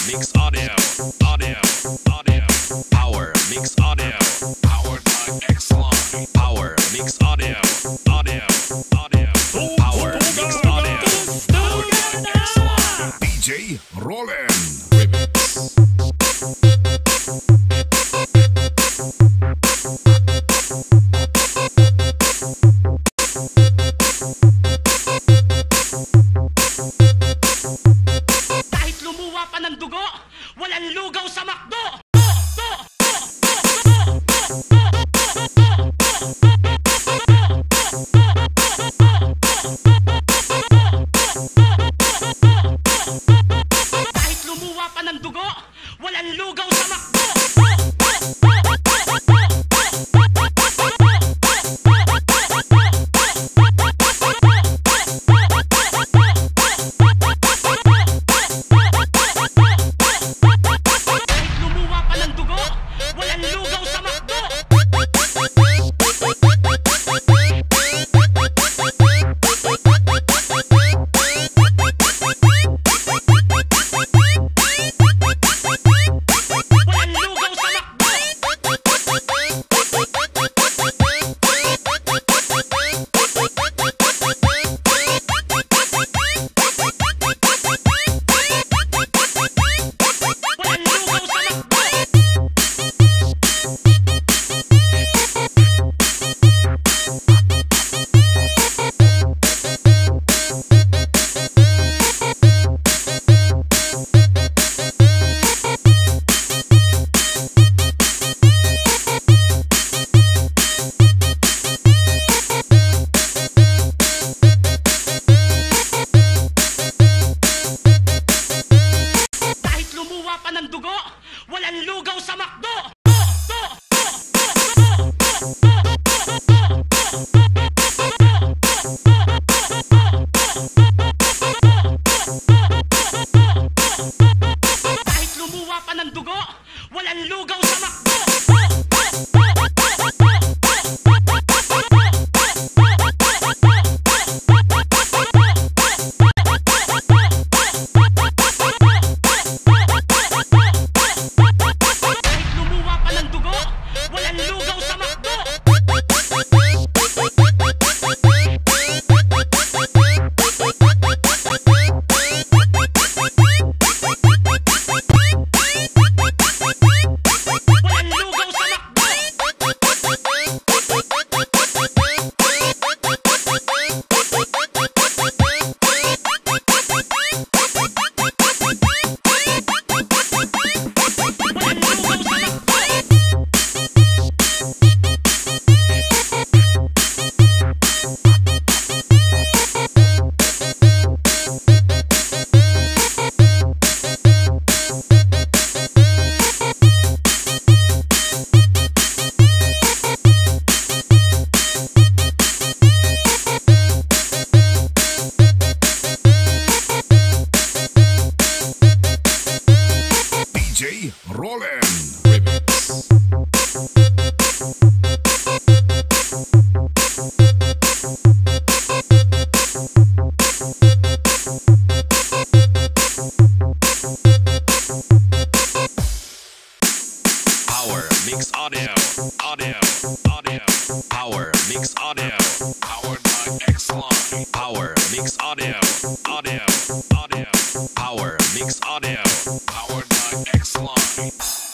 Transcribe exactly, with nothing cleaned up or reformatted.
Mix Audio, Audio, Audio. Power Mix Audio, powered by X-Line. Power Mix Audio, Audio, Audio. Power Mix Audio, powered by X-Line. D J Roland Remix. Kahit lumuwa pa ng dugo, walang lugaw sa McDo. Kahit lumuwa pa ng dugo, walang lugaw sa McDo. Ng dugo, walang lugaw sa McDo. Kahit lumuwa pa ng dugo, walang lugaw sa McDo. D J Roland Remix. Power Mix Audio, Audio, Audio. Power Mix Audio, powered by X-Line. Power Mix Audio, Audio, Audio. Power Mix Audio, powered by X-Line.